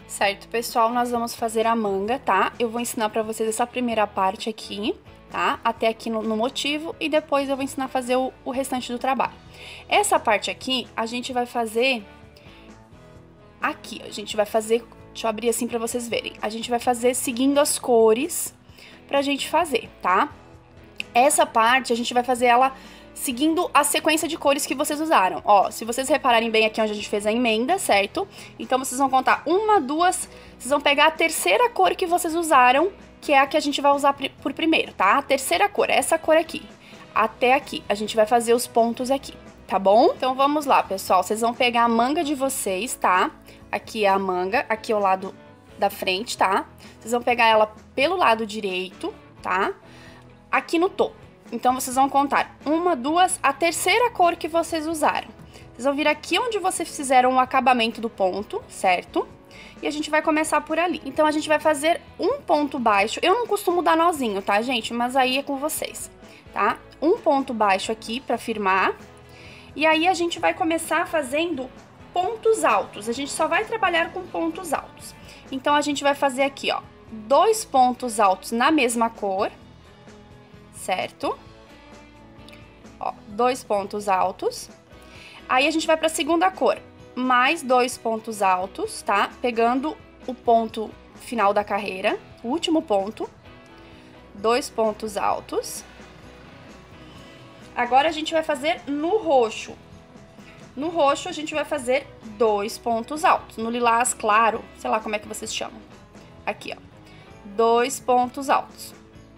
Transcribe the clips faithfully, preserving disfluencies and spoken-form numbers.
Certo, pessoal, nós vamos fazer a manga, tá? Eu vou ensinar pra vocês essa primeira parte aqui, tá? Até aqui no, no motivo, e depois eu vou ensinar a fazer o, o restante do trabalho. Essa parte aqui, a gente vai fazer aqui, a gente vai fazer, deixa eu abrir assim pra vocês verem. A gente vai fazer seguindo as cores pra gente fazer, tá? Essa parte, a gente vai fazer ela seguindo a sequência de cores que vocês usaram. Ó, se vocês repararem bem aqui onde a gente fez a emenda, certo? Então, vocês vão contar uma, duas, vocês vão pegar a terceira cor que vocês usaram, que é a que a gente vai usar por primeiro, tá? A terceira cor, essa cor aqui, até aqui. A gente vai fazer os pontos aqui, tá bom? Então, vamos lá, pessoal. Vocês vão pegar a manga de vocês, tá? Aqui é a manga, aqui é o lado da frente, tá? Vocês vão pegar ela pelo lado direito, tá? Aqui no topo. Então, vocês vão contar uma, duas, a terceira cor que vocês usaram. Vocês vão vir aqui onde vocês fizeram o acabamento do ponto, certo? E a gente vai começar por ali. Então, a gente vai fazer um ponto baixo. Eu não costumo dar nozinho, tá, gente? Mas aí é com vocês, tá? Um ponto baixo aqui pra firmar. E aí, a gente vai começar fazendo pontos altos. A gente só vai trabalhar com pontos altos. Então, a gente vai fazer aqui, ó, dois pontos altos na mesma cor. Certo? Ó, dois pontos altos. Aí, a gente vai pra segunda cor. Mais dois pontos altos, tá? Pegando o ponto final da carreira, o último ponto. Dois pontos altos. Agora, a gente vai fazer no roxo. No roxo, a gente vai fazer dois pontos altos. No lilás claro, sei lá como é que vocês chamam. Aqui, ó. Dois pontos altos.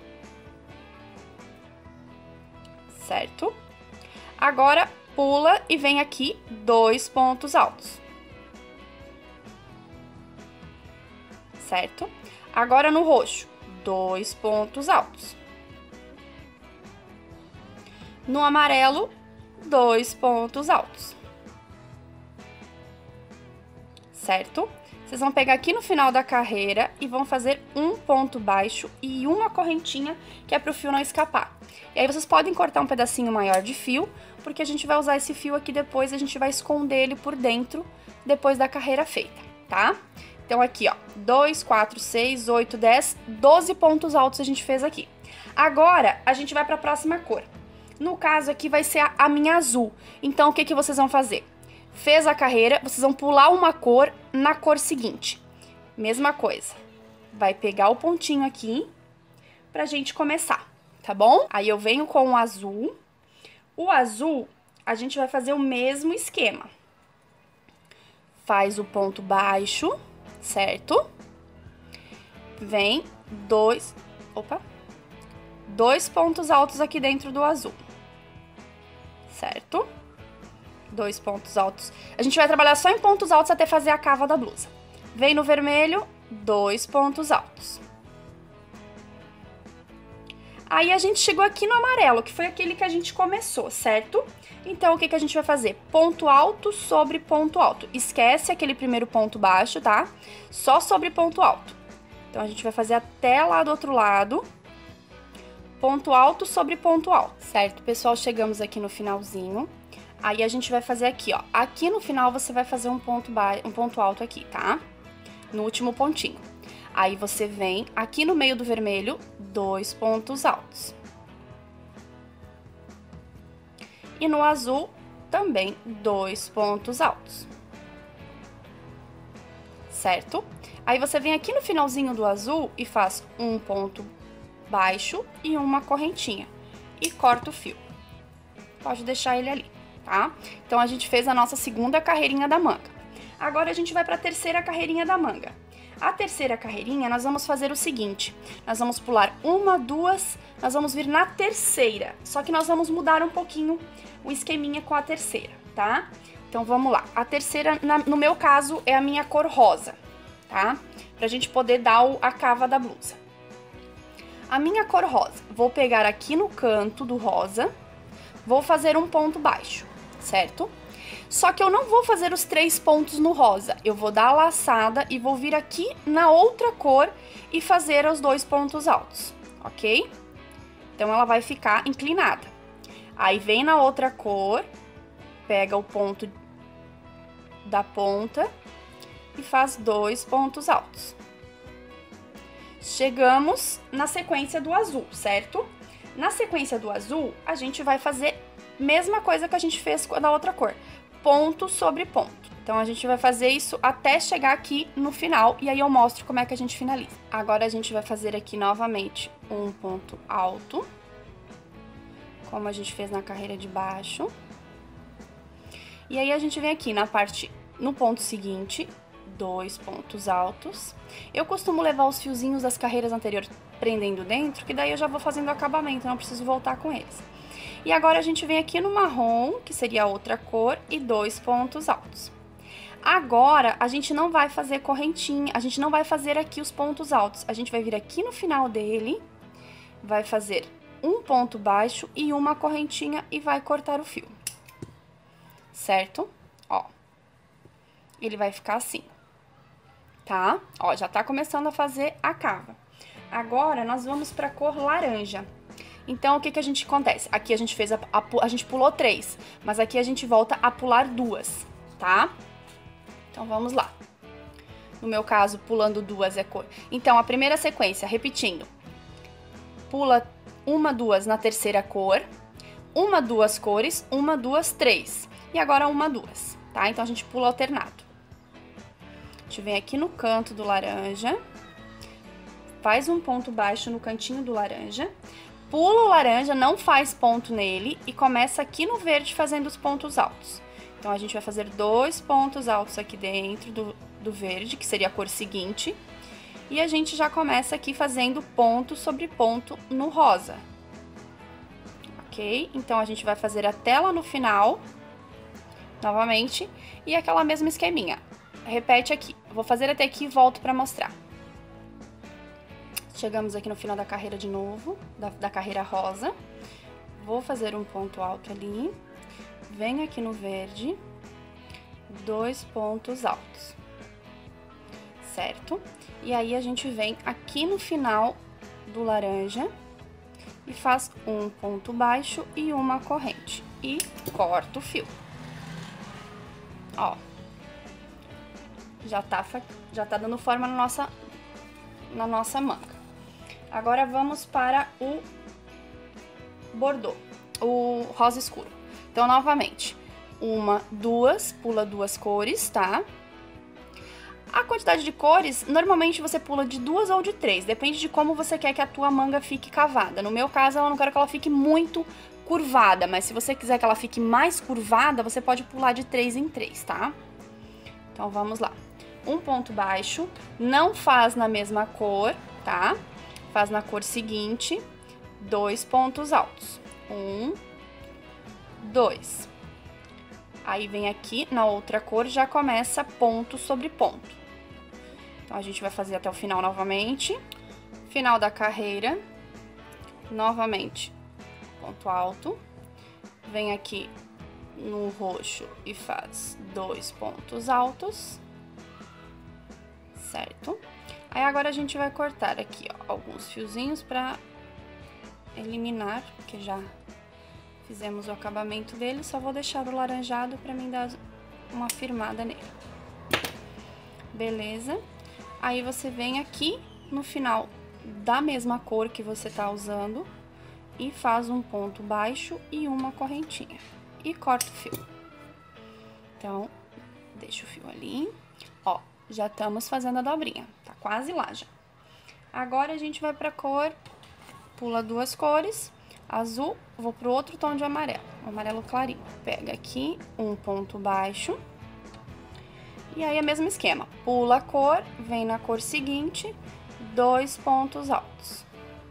Certo? Agora, pula e vem aqui dois pontos altos. Certo? Agora, no roxo, dois pontos altos. No amarelo, dois pontos altos. Certo? Vocês vão pegar aqui no final da carreira e vão fazer um ponto baixo e uma correntinha, que é para o fio não escapar. E aí, vocês podem cortar um pedacinho maior de fio, porque a gente vai usar esse fio aqui depois, a gente vai esconder ele por dentro, depois da carreira feita, tá? Então, aqui, ó, dois, quatro, seis, oito, dez, doze pontos altos a gente fez aqui. Agora, a gente vai para a próxima cor. No caso aqui, vai ser a, a minha azul. Então, o que que vocês vão fazer? Fez a carreira, vocês vão pular uma cor na cor seguinte. Mesma coisa. Vai pegar o pontinho aqui pra gente começar, tá bom? Aí eu venho com o azul. O azul, a gente vai fazer o mesmo esquema. Faz o ponto baixo, certo? Vem dois... Opa! Dois pontos altos aqui dentro do azul. Certo? Dois pontos altos. A gente vai trabalhar só em pontos altos até fazer a cava da blusa. Vem no vermelho, dois pontos altos. Aí, a gente chegou aqui no amarelo, que foi aquele que a gente começou, certo? Então, o que que a gente vai fazer? Ponto alto sobre ponto alto. Esquece aquele primeiro ponto baixo, tá? Só sobre ponto alto. Então, a gente vai fazer até lá do outro lado. Ponto alto sobre ponto alto. Certo, pessoal? Chegamos aqui no finalzinho. Aí, a gente vai fazer aqui, ó. Aqui no final, você vai fazer um ponto, ba... um ponto alto aqui, tá? No último pontinho. Aí, você vem aqui no meio do vermelho, dois pontos altos. E no azul, também, dois pontos altos. Certo? Aí, você vem aqui no finalzinho do azul e faz um ponto baixo e uma correntinha. E corta o fio. Pode deixar ele ali. Tá? Então, a gente fez a nossa segunda carreirinha da manga. Agora, a gente vai para a terceira carreirinha da manga. A terceira carreirinha, nós vamos fazer o seguinte. Nós vamos pular uma, duas, nós vamos vir na terceira. Só que nós vamos mudar um pouquinho o esqueminha com a terceira, tá? Então, vamos lá. A terceira, na, no meu caso, é a minha cor rosa, tá? Pra gente poder dar o, a cava da blusa. A minha cor rosa, vou pegar aqui no canto do rosa, vou fazer um ponto baixo. Certo? Só que eu não vou fazer os três pontos no rosa. Eu vou dar a laçada e vou vir aqui na outra cor e fazer os dois pontos altos, ok? Então, ela vai ficar inclinada. Aí, vem na outra cor, pega o ponto da ponta e faz dois pontos altos. Chegamos na sequência do azul, certo? Na sequência do azul, a gente vai fazer a mesma coisa que a gente fez da outra cor, ponto sobre ponto. Então, a gente vai fazer isso até chegar aqui no final, e aí eu mostro como é que a gente finaliza. Agora, a gente vai fazer aqui novamente um ponto alto, como a gente fez na carreira de baixo. E aí, a gente vem aqui na parte, no ponto seguinte, dois pontos altos. Eu costumo levar os fiozinhos das carreiras anteriores prendendo dentro, que daí eu já vou fazendo o acabamento, não preciso voltar com eles. E agora, a gente vem aqui no marrom, que seria a outra cor, e dois pontos altos. Agora, a gente não vai fazer correntinha, a gente não vai fazer aqui os pontos altos. A gente vai vir aqui no final dele, vai fazer um ponto baixo e uma correntinha e vai cortar o fio. Certo? Ó. Ele vai ficar assim. Tá? Ó, já tá começando a fazer a cava. Agora, nós vamos pra cor laranja. Então, o que que a gente acontece? Aqui a gente fez, a, a, a gente pulou três, mas aqui a gente volta a pular duas, tá? Então, vamos lá. No meu caso, pulando duas é cor. Então, a primeira sequência, repetindo. Pula uma, duas na terceira cor. Uma, duas cores. Uma, duas, três. E agora uma, duas, tá? Então, a gente pula alternado. A gente vem aqui no canto do laranja. Faz um ponto baixo no cantinho do laranja. Pula o laranja, não faz ponto nele. E começa aqui no verde fazendo os pontos altos. Então, a gente vai fazer dois pontos altos aqui dentro do, do verde, que seria a cor seguinte. E a gente já começa aqui fazendo ponto sobre ponto no rosa. Ok? Então, a gente vai fazer até lá no final, novamente, e aquela mesma esqueminha. Repete aqui. Vou fazer até aqui e volto pra mostrar. Chegamos aqui no final da carreira de novo, da, da carreira rosa. Vou fazer um ponto alto ali. Venho aqui no verde, dois pontos altos, certo? E aí, a gente vem aqui no final do laranja e faz um ponto baixo e uma corrente. E corta o fio. Ó. Já tá, já tá dando forma na nossa, na nossa manga. Agora, vamos para o bordô, o rosa escuro. Então, novamente, uma, duas, pula duas cores, tá? A quantidade de cores, normalmente você pula de duas ou de três, depende de como você quer que a tua manga fique cavada. No meu caso, eu não quero que ela fique muito curvada, mas se você quiser que ela fique mais curvada, você pode pular de três em três, tá? Então, vamos lá. Um ponto baixo, não faz na mesma cor, tá? Faz na cor seguinte, dois pontos altos. Um, dois. Aí, vem aqui na outra cor, já começa ponto sobre ponto. Então, a gente vai fazer até o final novamente. Final da carreira. Novamente, ponto alto. Vem aqui no roxo e faz dois pontos altos. Certo? Aí, agora a gente vai cortar aqui, ó, alguns fiozinhos pra eliminar, porque já fizemos o acabamento dele, só vou deixar o laranjado pra mim dar uma firmada nele. Beleza? Aí, você vem aqui no final da mesma cor que você tá usando e faz um ponto baixo e uma correntinha. E corta o fio. Então, deixa o fio ali. Ó, já estamos fazendo a dobrinha. Tá quase lá já. Agora, a gente vai pra cor, pula duas cores. Azul, vou pro outro tom de amarelo, amarelo clarinho. Pega aqui um ponto baixo. E aí, é o mesmo esquema. Pula a cor, vem na cor seguinte, dois pontos altos.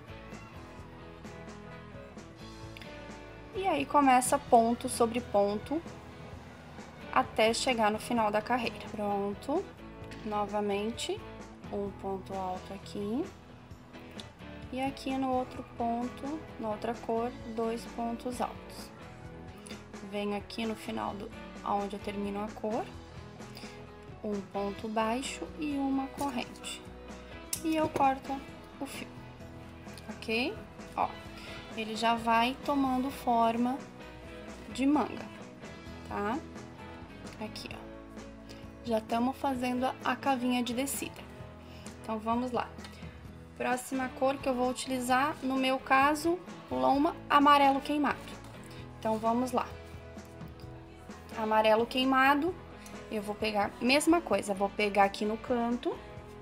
E aí, começa ponto sobre ponto até chegar no final da carreira. Pronto. Novamente, um ponto alto aqui. E aqui no outro ponto, na outra cor, dois pontos altos. Venho aqui no final, do, onde eu termino a cor, um ponto baixo e uma corrente. E eu corto o fio, ok? Ó, ele já vai tomando forma de manga, tá? Aqui, ó. Já estamos fazendo a cavinha de descida. Então, vamos lá. Próxima cor que eu vou utilizar, no meu caso, loma amarelo queimado. Então, vamos lá. Amarelo queimado, eu vou pegar, mesma coisa, vou pegar aqui no canto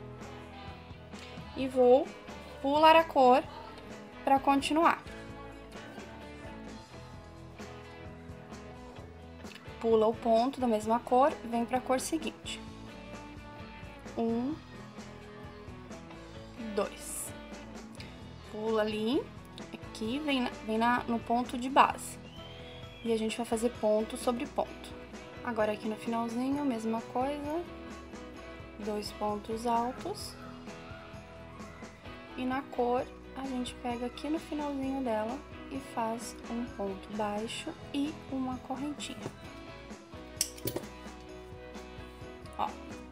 e vou pular a cor para continuar. Pula o ponto da mesma cor, vem para a cor seguinte. Um, dois. Pula ali, aqui, vem, na, vem na, no ponto de base. E a gente vai fazer ponto sobre ponto. Agora aqui no finalzinho, mesma coisa. Dois pontos altos. E na cor, a gente pega aqui no finalzinho dela e faz um ponto baixo e uma correntinha. Ó,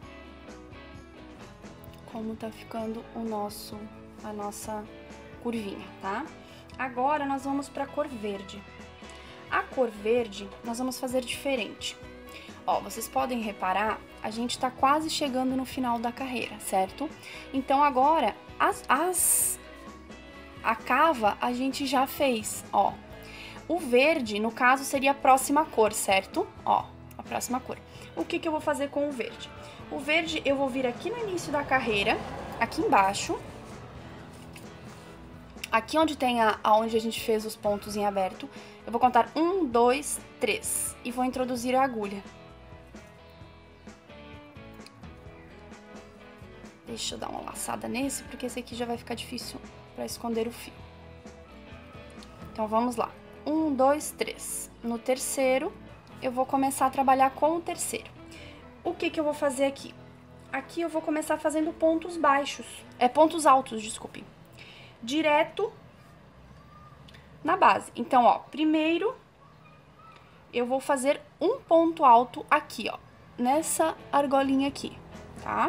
como tá ficando o nosso, a nossa curvinha, tá? Agora, nós vamos pra cor verde. A cor verde, nós vamos fazer diferente. Ó, vocês podem reparar, a gente tá quase chegando no final da carreira, certo? Então, agora, as, as, a cava a gente já fez, ó. O verde, no caso, seria a próxima cor, certo? Ó, a próxima cor. O que que eu vou fazer com o verde? O verde, eu vou vir aqui no início da carreira, aqui embaixo, aqui onde tem a, aonde a gente fez os pontos em aberto, eu vou contar um, dois, três e vou introduzir a agulha. Deixa eu dar uma laçada nesse, porque esse aqui já vai ficar difícil para esconder o fio. Então, vamos lá. Um, dois, três. No terceiro, eu vou começar a trabalhar com o terceiro. O que que eu vou fazer aqui? Aqui eu vou começar fazendo pontos baixos, é pontos altos, desculpe. Direto na base. Então, ó, primeiro eu vou fazer um ponto alto aqui, ó, nessa argolinha aqui, tá?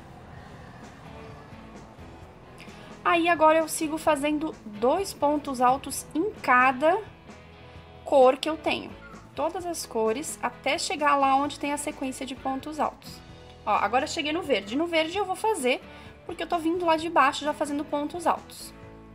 Aí, agora eu sigo fazendo dois pontos altos em cada cor que eu tenho. Todas as cores, até chegar lá onde tem a sequência de pontos altos. Ó, agora eu cheguei no verde. No verde eu vou fazer, porque eu tô vindo lá de baixo já fazendo pontos altos.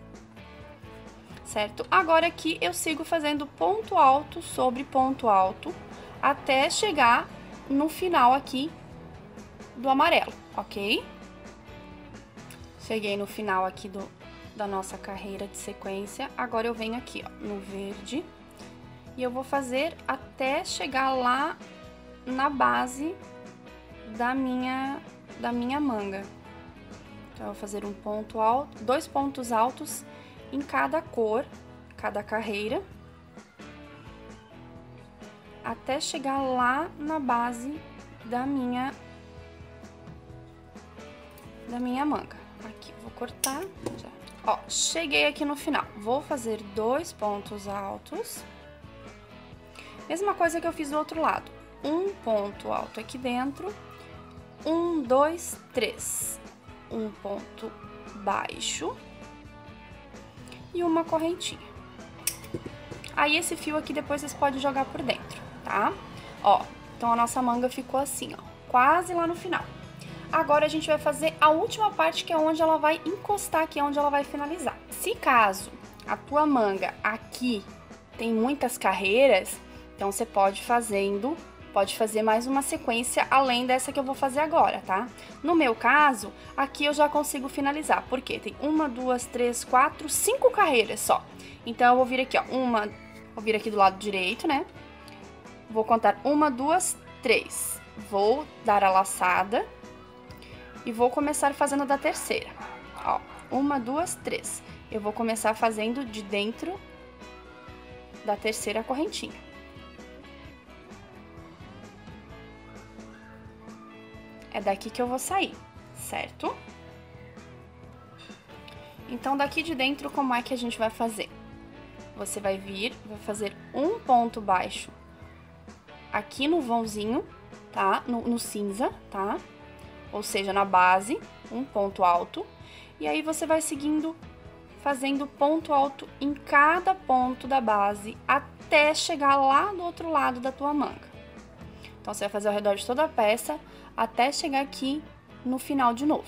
Certo? Agora aqui eu sigo fazendo ponto alto sobre ponto alto, até chegar no final aqui do amarelo, ok? Cheguei no final aqui do, da nossa carreira de sequência. Agora eu venho aqui, ó, no verde. E eu vou fazer até chegar lá na base da minha, da minha manga. Então, eu vou fazer um ponto alto, dois pontos altos em cada cor, cada carreira. Até chegar lá na base da minha, da minha manga. Aqui, vou cortar já. Ó, cheguei aqui no final. Vou fazer dois pontos altos. Mesma coisa que eu fiz do outro lado. Um ponto alto aqui dentro. Um, dois, três. Um ponto baixo. E uma correntinha. Aí, esse fio aqui depois vocês podem jogar por dentro, tá? Ó, então a nossa manga ficou assim, ó. Quase lá no final. Agora, a gente vai fazer a última parte, que é onde ela vai encostar, aqui é onde ela vai finalizar. Se caso a tua manga aqui tem muitas carreiras, então você pode fazendo, pode fazer mais uma sequência além dessa que eu vou fazer agora, tá? No meu caso, aqui eu já consigo finalizar, porque tem uma, duas, três, quatro, cinco carreiras só. Então, eu vou vir aqui, ó, uma, vou vir aqui do lado direito, né? Vou contar uma, duas, três. Vou dar a laçada. E vou começar fazendo da terceira. Ó, uma, duas, três. Eu vou começar fazendo de dentro da terceira correntinha. É daqui que eu vou sair, certo? Então, daqui de dentro, como é que a gente vai fazer? Você vai vir, vai fazer um ponto baixo aqui no vãozinho, tá? No, no cinza, tá? Ou seja, na base, um ponto alto. E aí, você vai seguindo, fazendo ponto alto em cada ponto da base, até chegar lá do outro lado da tua manga. Então, você vai fazer ao redor de toda a peça até chegar aqui no final de novo.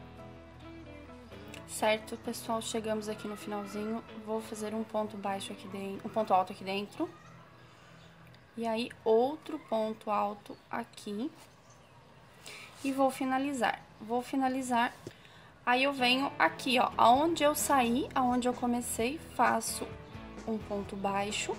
Certo, pessoal? Chegamos aqui no finalzinho. Vou fazer um ponto baixo aqui dentro, um ponto alto aqui dentro. E aí, outro ponto alto aqui. E vou finalizar. Vou finalizar. Aí, eu venho aqui, ó, aonde eu saí, aonde eu comecei, faço um ponto baixo.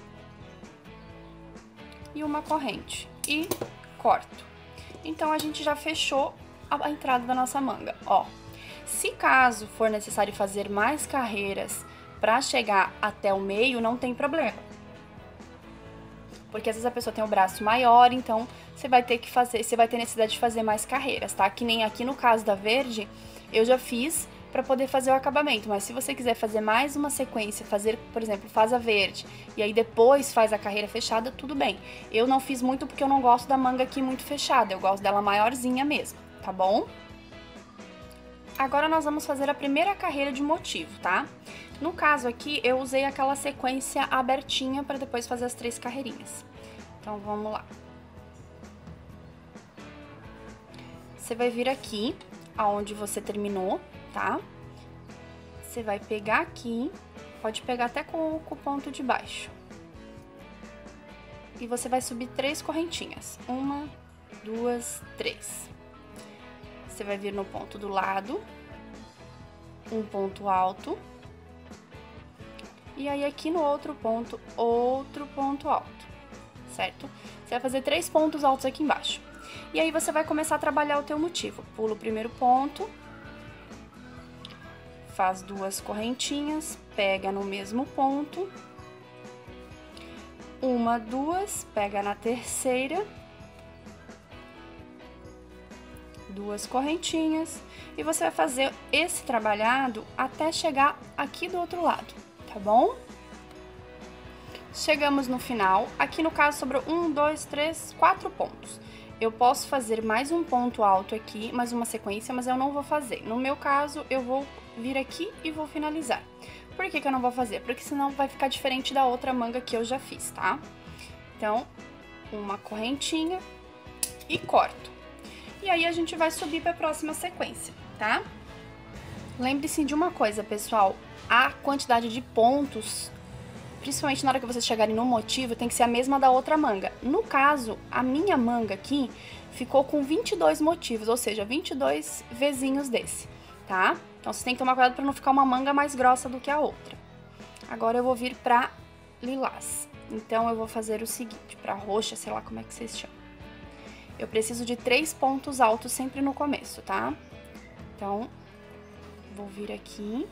E uma corrente. E corto. Então, a gente já fechou a entrada da nossa manga, ó. Se caso for necessário fazer mais carreiras para chegar até o meio, não tem problema. Porque às vezes a pessoa tem o braço maior, então você vai ter que fazer, você vai ter necessidade de fazer mais carreiras, tá? Que nem aqui no caso da verde, eu já fiz para poder fazer o acabamento, mas se você quiser fazer mais uma sequência, fazer, por exemplo, faz a verde e aí depois faz a carreira fechada, tudo bem. Eu não fiz muito porque eu não gosto da manga aqui muito fechada, eu gosto dela maiorzinha mesmo, tá bom? Agora nós vamos fazer a primeira carreira de motivo, tá? No caso aqui, eu usei aquela sequência abertinha para depois fazer as três carreirinhas. Então, vamos lá. Você vai vir aqui, aonde você terminou, tá? Você vai pegar aqui, pode pegar até com, com o ponto de baixo. E você vai subir três correntinhas. Uma, duas, três. Você vai vir no ponto do lado, um ponto alto, e aí aqui no outro ponto, outro ponto alto, certo? Você vai fazer três pontos altos aqui embaixo. E aí você vai começar a trabalhar o teu motivo. Pula o primeiro ponto, faz duas correntinhas, pega no mesmo ponto, uma, duas, pega na terceira, duas correntinhas, e você vai fazer esse trabalhado até chegar aqui do outro lado, tá bom? Chegamos no final, aqui no caso sobrou um, dois, três, quatro pontos. Eu posso fazer mais um ponto alto aqui, mais uma sequência, mas eu não vou fazer. No meu caso, eu vou vir aqui e vou finalizar. Por que que eu não vou fazer? Porque senão vai ficar diferente da outra manga que eu já fiz, tá? Então, uma correntinha e corto. E aí, a gente vai subir para a próxima sequência, tá? Lembre-se de uma coisa, pessoal. A quantidade de pontos, principalmente na hora que vocês chegarem no motivo, tem que ser a mesma da outra manga. No caso, a minha manga aqui ficou com vinte e dois motivos, ou seja, vinte e dois vezinhos desse, tá? Então, você tem que tomar cuidado para não ficar uma manga mais grossa do que a outra. Agora, eu vou vir para lilás. Então, eu vou fazer o seguinte, para roxa, sei lá como é que vocês chamam. Eu preciso de três pontos altos sempre no começo, tá? Então, vou vir aqui.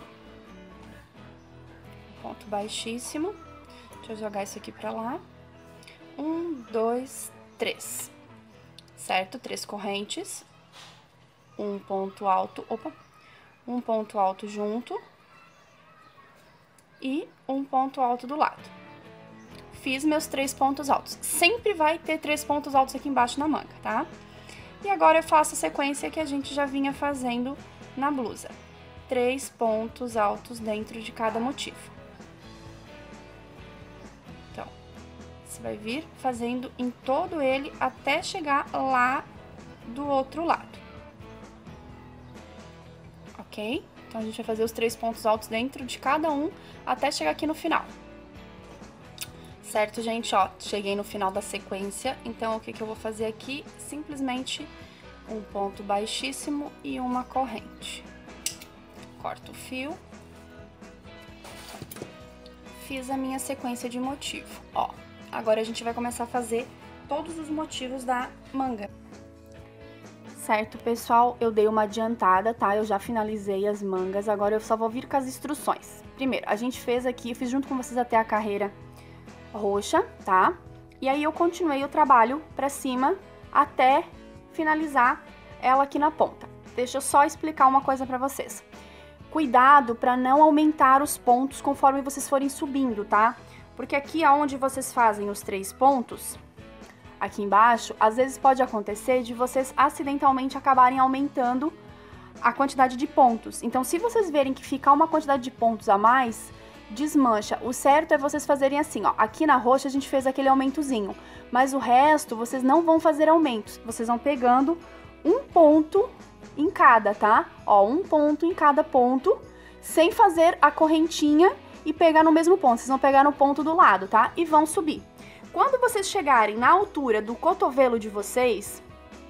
Ponto baixíssimo. Deixa eu jogar isso aqui pra lá. Um, dois, três. Certo? Três correntes. Um ponto alto. Opa! Um ponto alto junto. E um ponto alto do lado. Fiz meus três pontos altos. Sempre vai ter três pontos altos aqui embaixo na manga, tá? E agora eu faço a sequência que a gente já vinha fazendo na blusa. Três pontos altos dentro de cada motivo. Então, você vai vir fazendo em todo ele até chegar lá do outro lado. Ok? Então, a gente vai fazer os três pontos altos dentro de cada um até chegar aqui no final. Certo, gente? Ó, cheguei no final da sequência, então o que que eu vou fazer aqui? Simplesmente um ponto baixíssimo e uma corrente. Corto o fio. Fiz a minha sequência de motivo. Ó, agora a gente vai começar a fazer todos os motivos da manga. Certo, pessoal? Eu dei uma adiantada, tá? Eu já finalizei as mangas, agora eu só vou vir com as instruções. Primeiro, a gente fez aqui, eu fiz junto com vocês até a carreira roxa, tá? E aí eu continuei o trabalho pra cima até finalizar ela aqui na ponta. Deixa eu só explicar uma coisa pra vocês. Cuidado pra não aumentar os pontos conforme vocês forem subindo, tá? Porque aqui aonde vocês fazem os três pontos, aqui embaixo, às vezes pode acontecer de vocês acidentalmente acabarem aumentando a quantidade de pontos. Então, se vocês verem que fica uma quantidade de pontos a mais, desmancha. O certo é vocês fazerem assim, ó. Aqui na roxa a gente fez aquele aumentozinho, mas o resto vocês não vão fazer aumentos. Vocês vão pegando um ponto em cada, tá? Ó, um ponto em cada ponto, sem fazer a correntinha e pegar no mesmo ponto. Vocês vão pegar no ponto do lado, tá? E vão subir. Quando vocês chegarem na altura do cotovelo de vocês,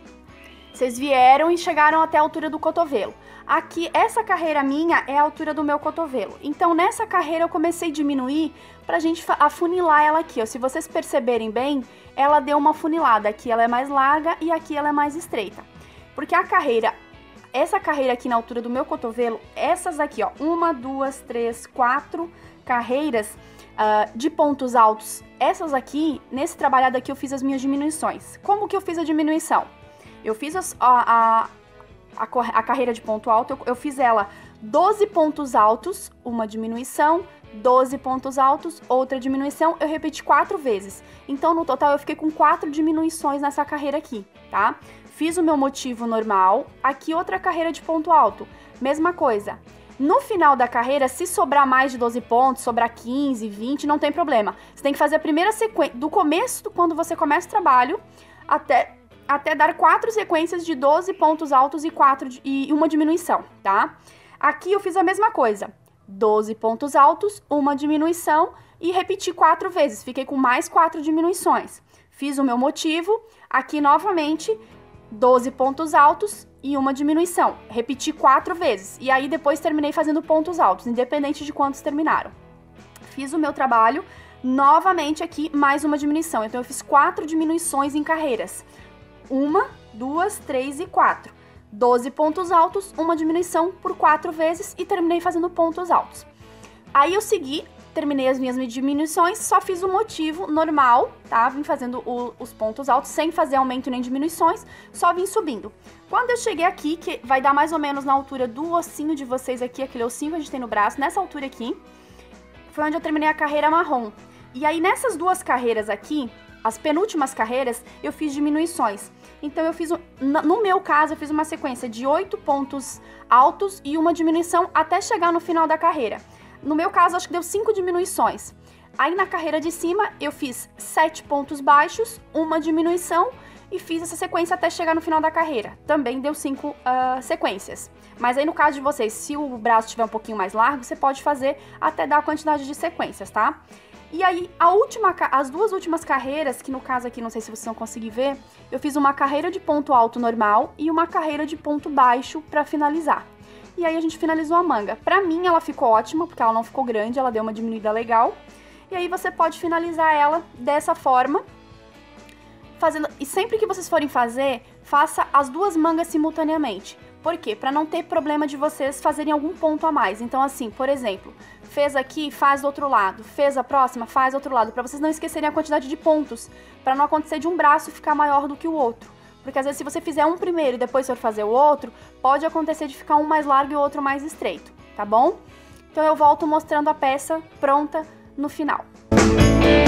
vocês vieram e chegaram até a altura do cotovelo. Aqui, essa carreira minha é a altura do meu cotovelo. Então, nessa carreira eu comecei a diminuir pra gente afunilar ela aqui, ó. Se vocês perceberem bem, ela deu uma afunilada. Aqui ela é mais larga e aqui ela é mais estreita. Porque a carreira, essa carreira aqui na altura do meu cotovelo, essas aqui, ó, uma, duas, três, quatro carreiras uh, de pontos altos. Essas aqui, nesse trabalhado aqui, eu fiz as minhas diminuições. Como que eu fiz a diminuição? Eu fiz as, a, a, a, a carreira de ponto alto, eu, eu fiz ela doze pontos altos, uma diminuição, doze pontos altos, outra diminuição, eu repeti quatro vezes. Então, no total, eu fiquei com quatro diminuições nessa carreira aqui, tá? Fiz o meu motivo normal, aqui outra carreira de ponto alto, mesma coisa. No final da carreira, se sobrar mais de doze pontos, sobrar quinze, vinte, não tem problema. Você tem que fazer a primeira sequência, do começo, quando você começa o trabalho, até... até dar quatro sequências de doze pontos altos e, quatro, e uma diminuição, tá? Aqui eu fiz a mesma coisa, doze pontos altos, uma diminuição e repeti quatro vezes, fiquei com mais quatro diminuições. Fiz o meu motivo, aqui novamente, doze pontos altos e uma diminuição, repeti quatro vezes. E aí depois terminei fazendo pontos altos, independente de quantos terminaram. Fiz o meu trabalho, novamente aqui mais uma diminuição, então eu fiz quatro diminuições em carreiras. Uma, duas, três e quatro. doze pontos altos, uma diminuição por quatro vezes e terminei fazendo pontos altos. Aí eu segui, terminei as minhas diminuições, só fiz o motivo normal, tá? Vim fazendo o, os pontos altos sem fazer aumento nem diminuições, só vim subindo. Quando eu cheguei aqui, que vai dar mais ou menos na altura do ossinho de vocês aqui, aquele ossinho que a gente tem no braço, nessa altura aqui, foi onde eu terminei a carreira marrom. E aí nessas duas carreiras aqui, as penúltimas carreiras, eu fiz diminuições. Então, eu fiz, no meu caso, eu fiz uma sequência de oito pontos altos e uma diminuição até chegar no final da carreira. No meu caso, acho que deu cinco diminuições. Aí, na carreira de cima, eu fiz sete pontos baixos, uma diminuição e fiz essa sequência até chegar no final da carreira. Também deu cinco uh, sequências. Mas aí, no caso de vocês, se o braço estiver um pouquinho mais largo, você pode fazer até dar a quantidade de sequências, tá? E aí, a última, as duas últimas carreiras, que no caso aqui, não sei se vocês vão conseguir ver, eu fiz uma carreira de ponto alto normal e uma carreira de ponto baixo pra finalizar. E aí, a gente finalizou a manga. Pra mim, ela ficou ótima, porque ela não ficou grande, ela deu uma diminuída legal. E aí, você pode finalizar ela dessa forma. Fazendo... E sempre que vocês forem fazer, faça as duas mangas simultaneamente. Por quê? Pra não ter problema de vocês fazerem algum ponto a mais. Então, assim, por exemplo, fez aqui, faz do outro lado. Fez a próxima, faz do outro lado. Pra vocês não esquecerem a quantidade de pontos. Pra não acontecer de um braço ficar maior do que o outro. Porque às vezes se você fizer um primeiro e depois for fazer o outro, pode acontecer de ficar um mais largo e o outro mais estreito, tá bom? Então eu volto mostrando a peça pronta no final.